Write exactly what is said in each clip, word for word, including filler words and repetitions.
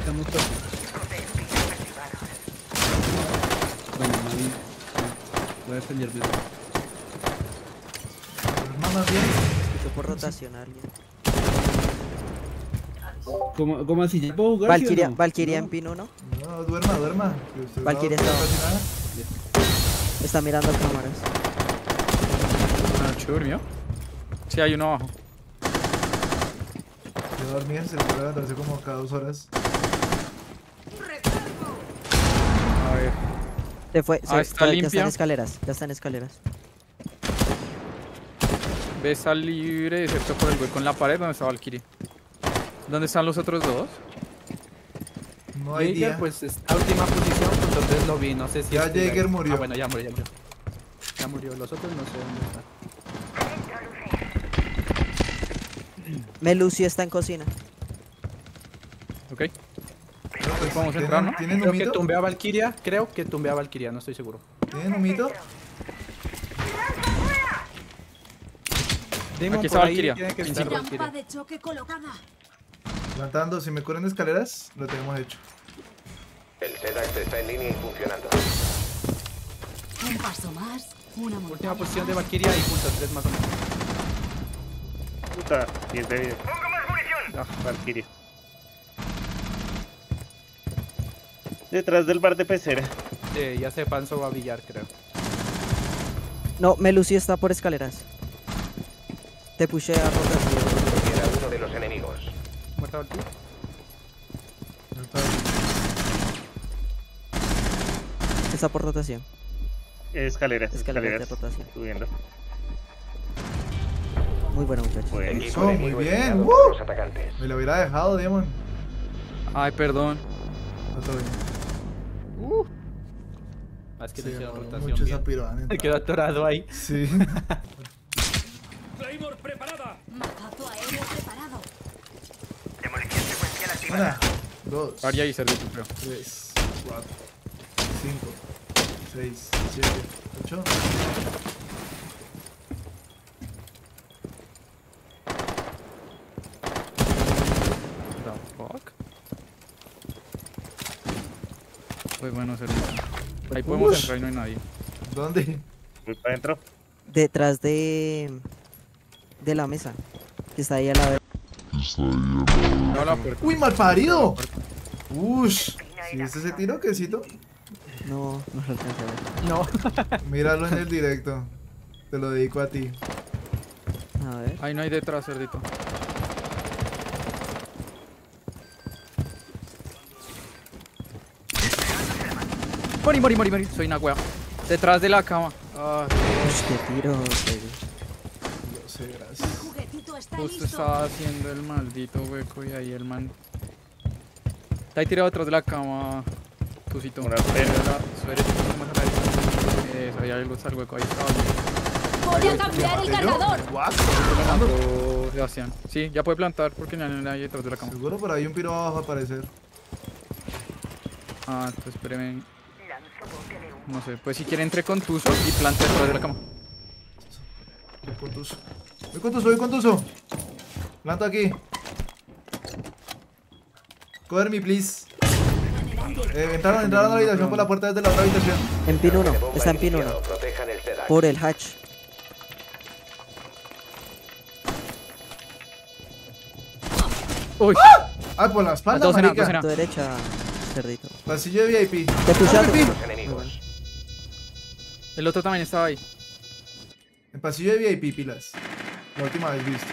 Estamos todos. Bueno, Mavi. Voy a defender bien. Mamá, bien. Escucho por rotación a alguien. ¿Cómo, cómo así? ¿Ya puedo jugar? Valkyria, ¿sí o no? Valkyria No. en pin uno. No, duerma, duerma. que usted Valkyria no- no está- casi nada. Está mirando cámaras. ¿Anoche durmió? Sí, hay uno abajo. Se va a dormir, se le puede levantarse como cada dos horas. A ver. Se fue, Ah, se, está ya limpia. está en escaleras, ya está en escaleras. Ves al libre, excepto por el hueco en la pared donde está Valkyrie. ¿Dónde están los otros dos? No hay Jaeger, día. pues está última posición, entonces lo vi, no sé si Ya estoy Jaeger ahí. murió. Ah, bueno, ya murió, ya murió. Ya murió, los otros no sé dónde están. Melucio está en cocina. Ok. No, pues, Vamos a ¿tienen- entrar, ¿no? ¿Tienen Creo que humito? tumbé a Valkyria, creo que tumbé a Valkyria, no estoy seguro. ¿Tienen humito? Demon, Aquí por está ahí Valkyria, tiene que en estar cinco. Valkyria. Rampa de choque colocada. Levantando, si me corren escaleras, lo tenemos hecho. El SEDAX está en línea y funcionando. Un paso más, una Última montaña posición de más. Valkyria y punto tres más o menos. Puta, diez de vida. Ah, Valkyria. Detrás del bar de pecera. Eh, ya se pasó a billar, creo. No, Melucio está por escaleras. Te pushé a rotación. Era uno de los enemigos. ¿Muerta Valkyria? Está por rotación. Escaleras, Escaleras de escaleras. rotación. Subiendo. Muy bueno, muchachos. Bueno. Equipo Eso, muy enemigo bien, eliminado ¡uh! por los atacantes. Me lo hubiera dejado, Demon. Ay, perdón. No, todo bien. Ah, es que Sí, no hicieron no, rotación mucho bien. esa piroana. Me quedó atorado ahí. Sí. Mazazo aéreo preparado. Una, dos, Varia y cerdito, creo. tres, cuatro, cinco, seis, siete, ocho. The fuck. Pues bueno, cerdito. Ahí podemos Ush. entrar y no hay nadie. ¿Dónde? Voy para adentro. Detrás de... De la mesa. Que está ahí a la vez. No, la puerta. ¡Uy, mal parido! Ush. ¿Sí viste ese tiro, quesito? No, no lo alcancé a ver. No. Míralo en el directo. Te lo dedico a ti. A ver. Ahí no hay detrás, cerdito. Mori, mori, mori, mori. Soy una wea. Detrás de la cama. Ah, Ush, qué tiro. Lo sé, gracias. Juguetito está justo listo. estaba haciendo el maldito hueco y ahí el man. Está ahí tirado detrás de la cama. Tusito. Una pena. Eso, ahí hay algo, está el hueco. Ahí estaba. Voy a cambiar el cargador. ¿What? Planto Sebastián. Sí, ya puede plantar porque no hay nadie detrás de la cama. Seguro por ahí un piro abajo a aparecer. Ah, entonces espéreme. No sé, pues si quiere entre con Tuzo y plante detrás de la cama. Voy con tuzo. Voy con tuzo, voy con tuzo. Planto aquí. Cover me, please. Eh, entraron, entraron a la habitación por la puerta desde la otra habitación. En pin uno. De bomba Está en pin uno. iniciado. Protejan el SEDAX. Por el hatch. Uy, Ah, por la espalda, Dos en A, dos en marica. A. Tu derecha, cerdito. Pasillo de V I P. Te pusheaste. V I P. Los enemigos. el otro también estaba ahí. En pasillo de V I P, pilas. La última vez visto.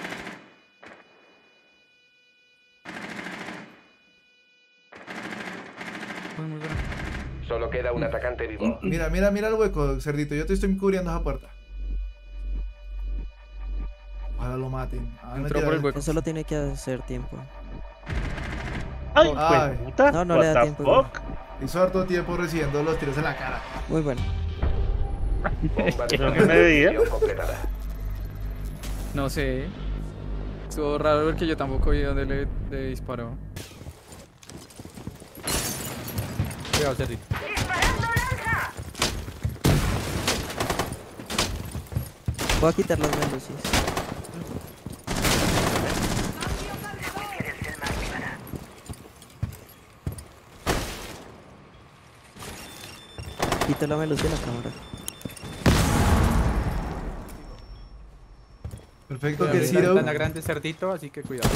Muy, muy bueno. Solo queda un atacante vivo. Mira, mira, mira el hueco, cerdito. Yo te estoy cubriendo esa puerta. Ojalá lo maten. Ah, Entró mentira, por el hueco. Eso lo tiene que hacer tiempo. ¡Ay, Ay. pues, puta! No, no What le da the tiempo, fuck? Hizo harto tiempo recibiendo los tiros en la cara. Muy bueno. Bomba de ¿Eso qué me veía? misión completada. No sé. Estuvo raro porque yo tampoco vi dónde le, le disparó. Cuidado, cerdito. Voy a quitar las melusis. Quito la melucia de la cámara. Perfecto, Pero que ahorita Zero. ventana grande cerdito, así que cuidado.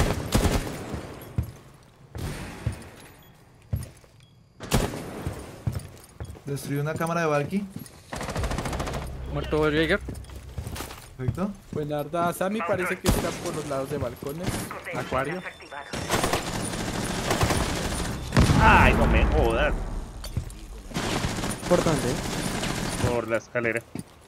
Destruyó una cámara de Valky. Muerto Jaeger. Perfecto. Pues la verdad, Sammy parece que está por los lados de balcones. Acuario. Ay, no me jodas. ¿Por dónde? Por la escalera.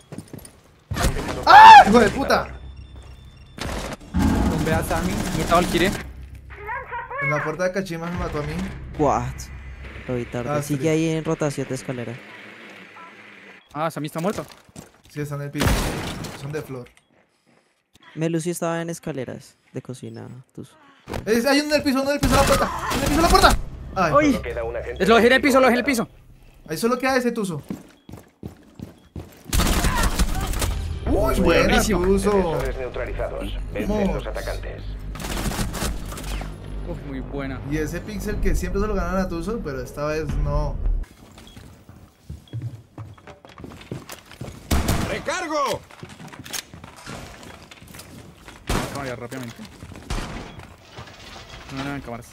¡Ah! ¡Hijo de puta! Tumbé a Sammy. Muerta Valkyrie. En la puerta de Kachima me mató a mí. What? Lo vi tarde. Ah, Sigue sí. ahí en rotación de escalera. Ah, Sammy está muerto. Sí, están en el piso. Son de flor. Melucio estaba en escaleras de cocina. Tus. ¡Eh, hay uno en el piso, uno en el piso de la puerta! ¡En el piso de la puerta! ¡Ay! Solo queda un agente Lo dejé en el activo piso, lo dejé en el liberado. piso. Ahí solo queda ese tuzo. ¡Uy, buena, buenísimo. tuzo! Defensores neutralizados. Vencen Vamos. los atacantes. Uf, muy buena. Y ese pixel que siempre se lo ganan a tuzo, pero esta vez no. ¡Recargo! Vamos a cambiar rápidamente. No, no, en cámaras.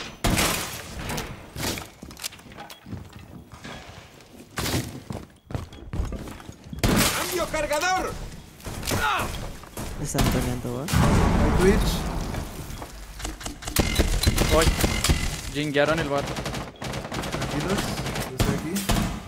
¡Cambio cargador! Están peleando, ¿va? Hay Twitch. Voy. Jinguearon el vato. Tranquilos. Yo estoy aquí.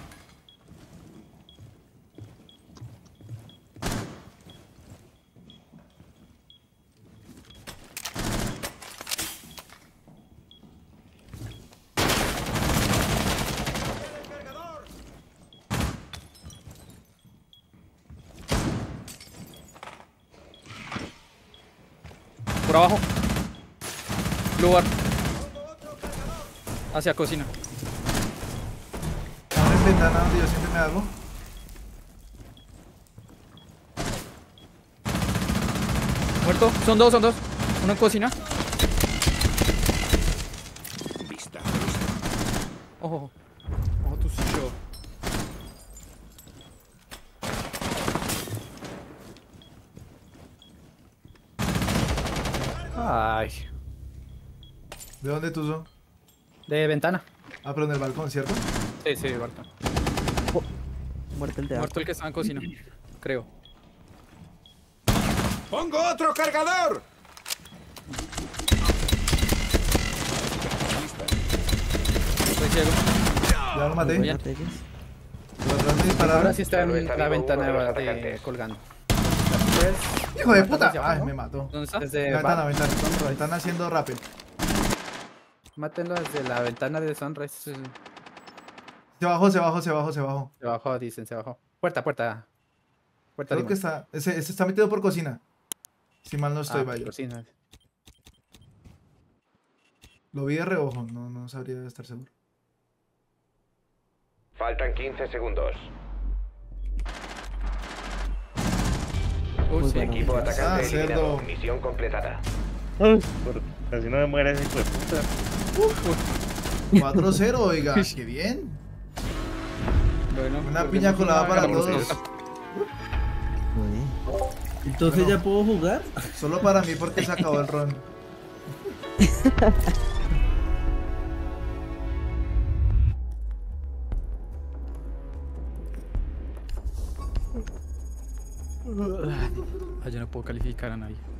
Por abajo. Lugar. Hacia cocina. Están en ventana donde yo siempre me hago. Muerto. Son dos, son dos. Uno en cocina. Ojo. Ojo, tu show. Ay. ¿De dónde tuzo? De ventana. Ah, pero en el balcón, ¿cierto? Sí, sí, balcón. Muerto el de Muerto el que estaba en cocina. Creo. ¡Pongo otro cargador! Estoy ciego. Ya lo maté. Bien. botellas. Por atrás me dispararon. Ahora sí está Solo en está la vivo ventana uno de los de, de atacantes. colgando. ¡Hijo de puta! ¿Ya Ay, bajó? me mató. ¿Dónde está? Desde Ventana, ba- ventana. Sunrise. Están haciendo rappel. Mátenlo desde la ventana de Sunrise. Sí, sí. Se bajó, se bajó, se bajó, se bajó. Se bajó, dicen, se bajó. Puerta, puerta. Puerta Creo que Dimon. está. Ese, ese está metido por cocina. Si mal no estoy, Ah, vaya. cocina. Lo vi de reojo, no, no sabría estar seguro. Faltan quince segundos. Uy, Muy sí. bueno. Equipo atacante Ah, eliminado. cerdo. Misión completada. Ay, por- casi no me muere ese hijo de puta. cuatro cero, oiga. ¡Qué bien! Bueno, Una volvemos piña colada a para ganar. todos. Entonces ya puedo jugar. Solo para mí porque se acabó el ron. Ah, yo no puedo calificar a nadie.